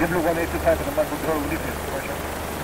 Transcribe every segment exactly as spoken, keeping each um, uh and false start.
Blue one eight two five and Michael Control, Ulysses, commercial.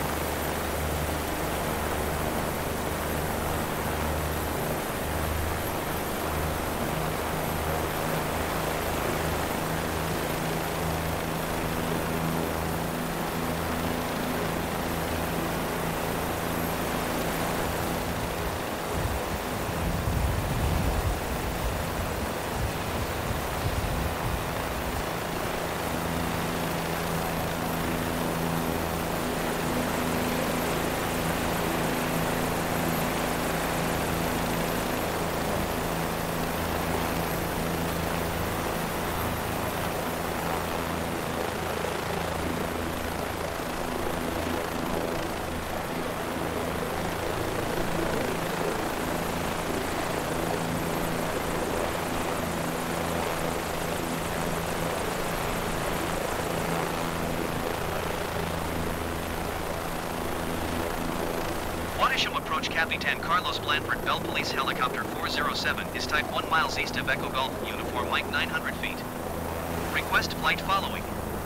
Approach Capitan Carlos Blanford, Bell Police Helicopter four zero seven is type one miles east of Echo Golf, uniform Mike nine hundred feet. Request flight following.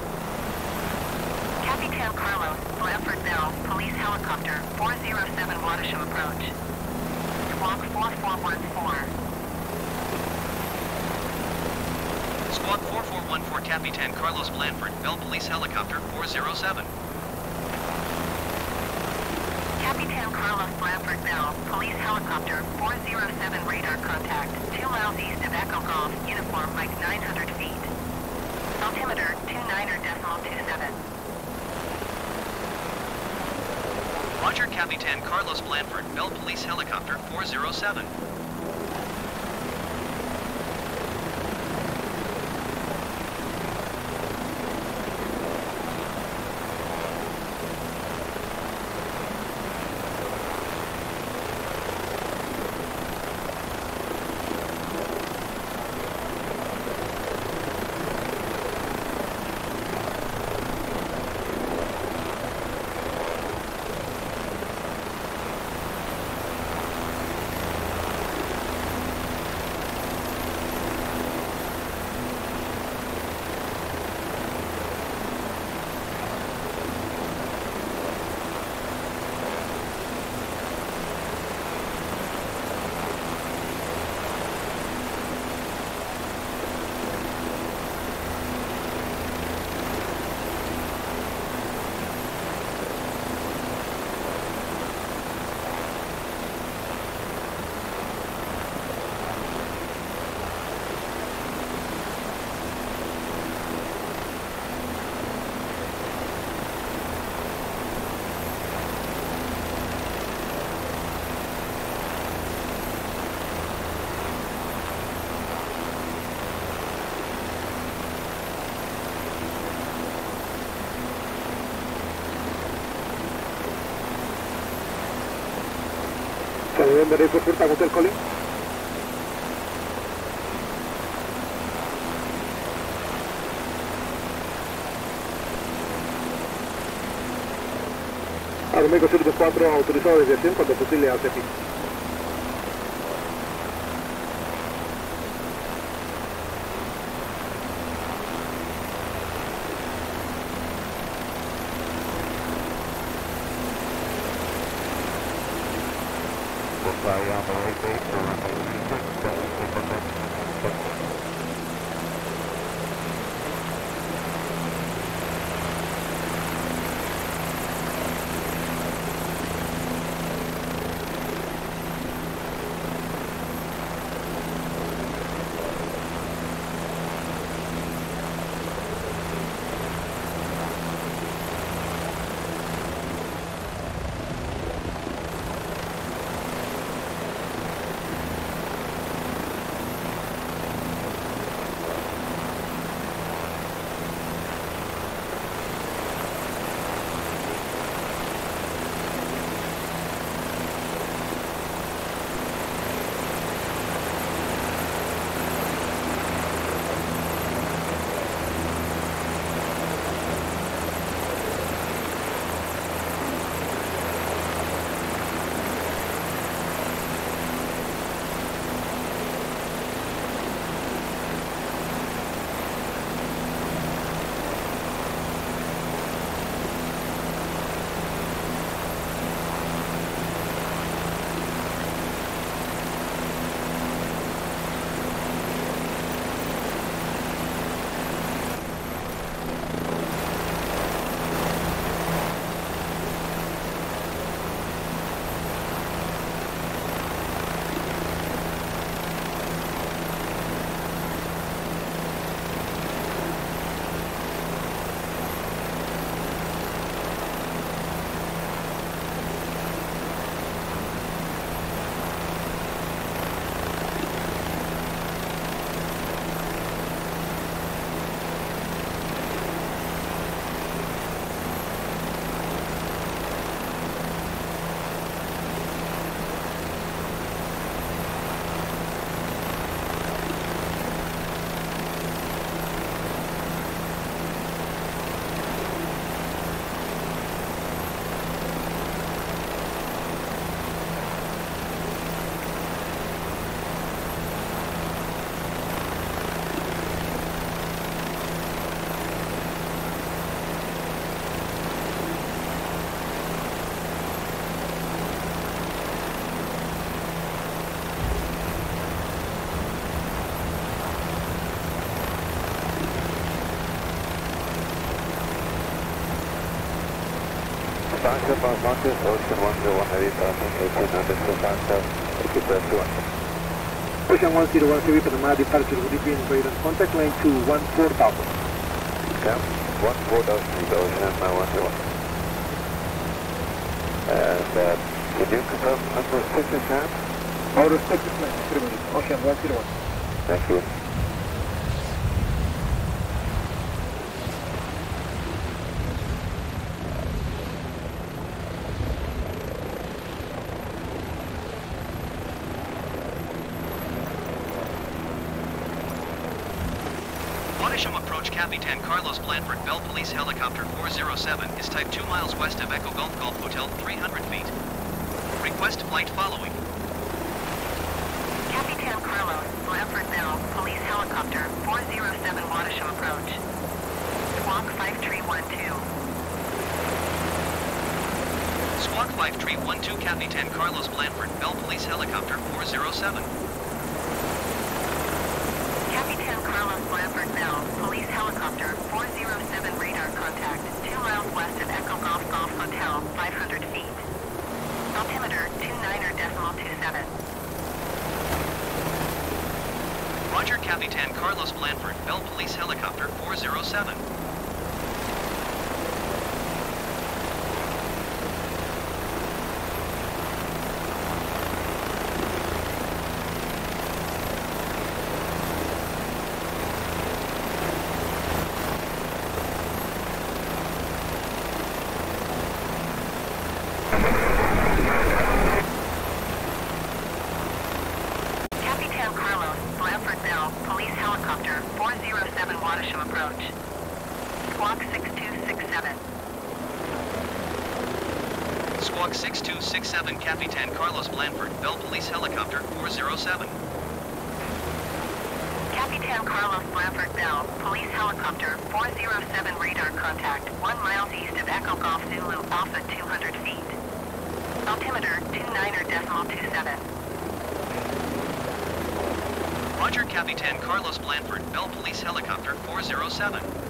Capitan Carlos Blanford Bell Police Helicopter four zero seven Watersham approach. Squawk four four one four. Squawk four four one four Capitan Carlos Blanford, Bell Police Helicopter four zero seven. Capitan Carlos Blanford Bell, Police Helicopter four zero seven radar contact, two miles east of Echo Golf, uniform Mike nine hundred feet. Altimeter two niner decimal two seven. Roger, Capitan Carlos Blanford, Bell Police Helicopter four zero seven. November eight Pursuit, Hotel calling. Armego cero cuatro, autorizado desviación cuando posible a Tepi. Mount Marcus, Ocean one zero one heavy passing eighteen hundred to contact, keep that two hundred. Ocean one zero one heavy Panama departure Philippine radar contact line two one four thousand. Okay, one four thousand feet, Ocean one zero one. And uh, can you confirm unrestricted time? Our restricted line, three minutes, Ocean one zero one. Thank you. Wadisham approach Capitan Carlos Blanford Bell Police Helicopter four zero seven is type two miles west of Echo Golf Golf Hotel three hundred feet. Request flight following. Capitan Carlos Blanford Bell Police Helicopter four zero seven Wadisham approach. Squawk five three one two. Squawk five three one two Capitan Carlos Blanford Bell Police Helicopter four zero seven. Capitan Carlos Blanford Bell Police Helicopter four zero seven radar contact two miles west of Echo Golf Golf Hotel five hundred feet. Altimeter two niner decimal two seven. Roger, Capitan Carlos Blanford Bell Police Helicopter four zero seven. Capitan Carlos Blanford Bell Police Helicopter four zero seven Wadisham approach. Squawk six two six seven. Squawk six two six seven Capitan Carlos Blanford Bell Police Helicopter four zero seven. Capitan Carlos Blanford Bell Police Helicopter four zero seven radar contact one miles east of Echo Golf Zulu Alpha two hundred feet. Altimeter two niner decimal two seven. Roger, Capitan Carlos Blanford Bell Police Helicopter four zero seven.